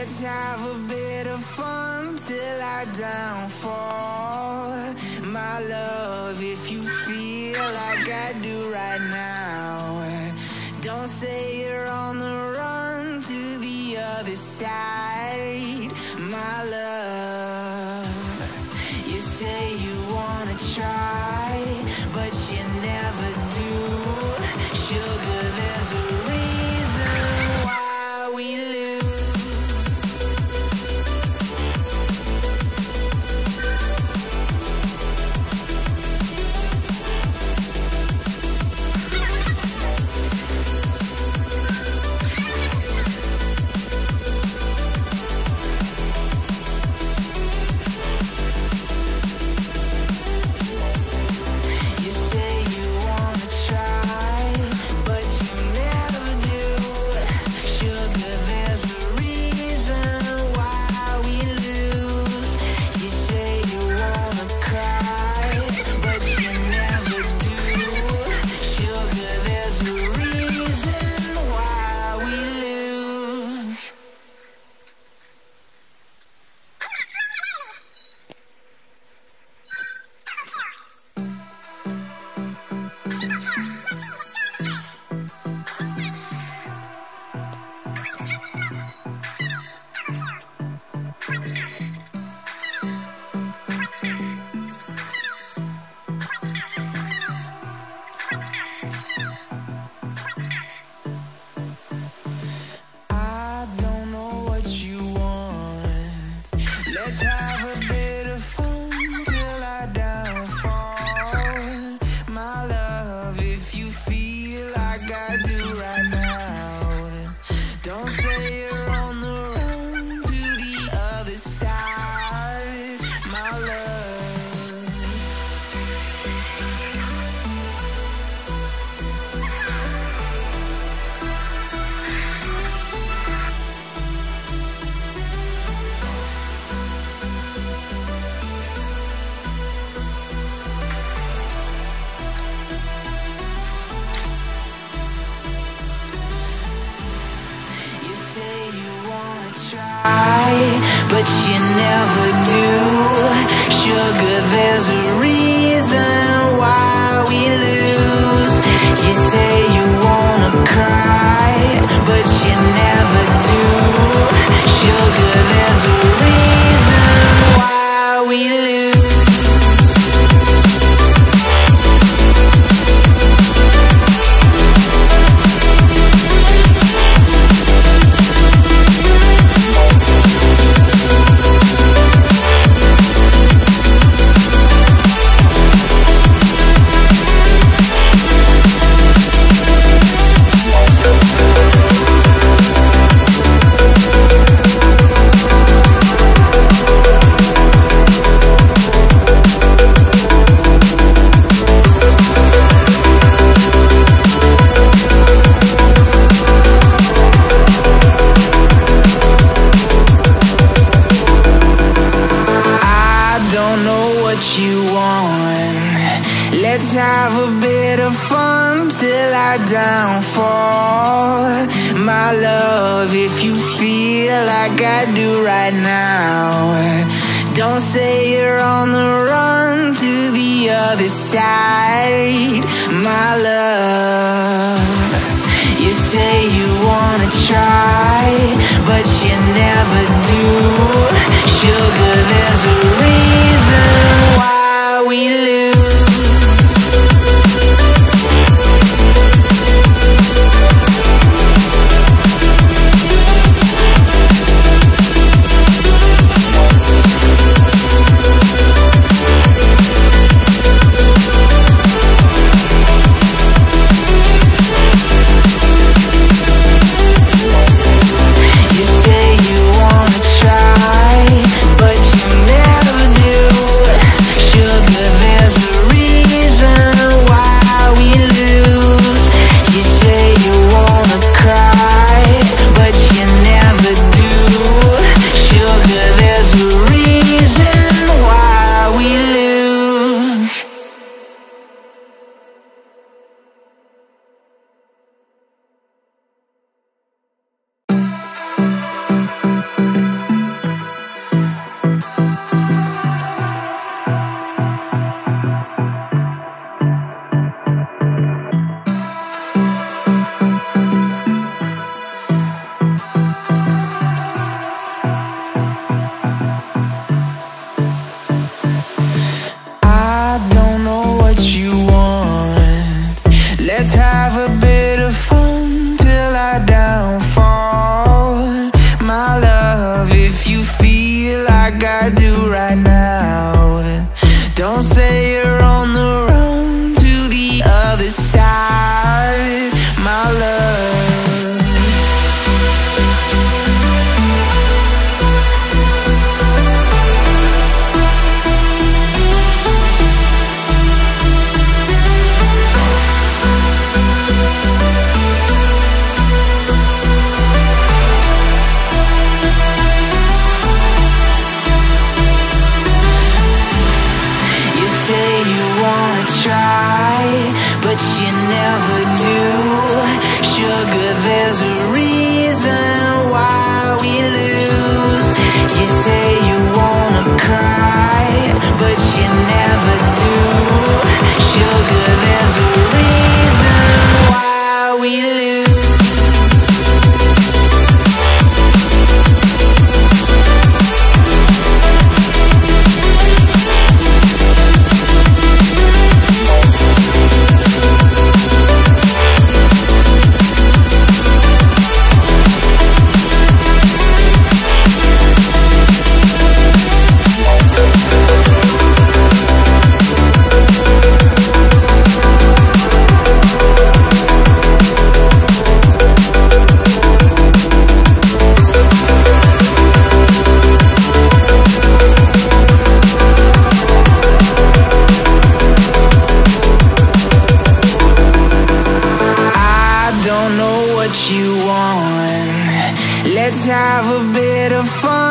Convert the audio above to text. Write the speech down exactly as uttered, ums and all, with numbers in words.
Let's have a bit of fun till I downfall. My love, if you feel like I do right now, don't say you're on the run to the other side. My love, you say you wanna try, but you never do. Sugar, there's a reason why we lose. Let's have a bit of fun till I downfall. My love, if you feel like I do right now, don't say you're on the run to the other side. My love, but you never do. Sugar, there's a reason why we lose. You say you wanna cry, but you never do. Sugar, there's a reason why we lose. You want. Let's have a bit of fun till I downfall. My love, if you feel like I do right now, don't say you're on the run to the other side. My love, you say you wanna try, but you never do. Sugar, there's a reason why we lose. You say you wanna try, but you my love, if you feel like I do right now, don't say you're on the run to the other side, my love. But you never do. Sugar, there's a reason why we lose. You say you wanna cry, but you never do. Sugar, there's a reason why we lose. You want. Let's have a bit of fun.